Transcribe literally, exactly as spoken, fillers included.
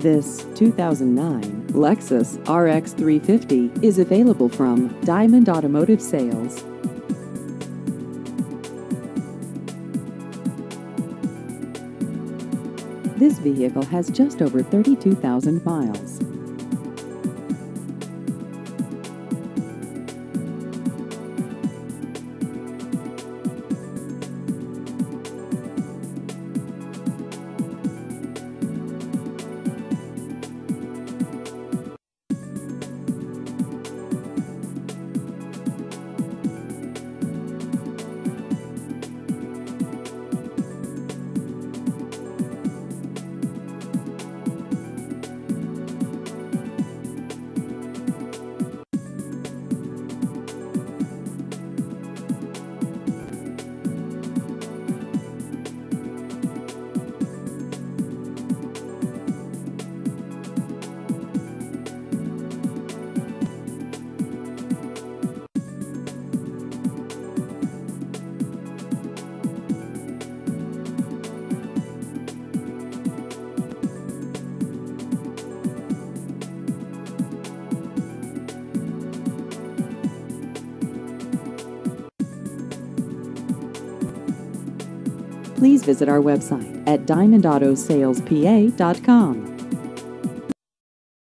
This two thousand nine Lexus R X three fifty is available from Diamond Automotive Sales. This vehicle has just over thirty-two thousand miles. Please visit our website at diamond auto sales p a dot com.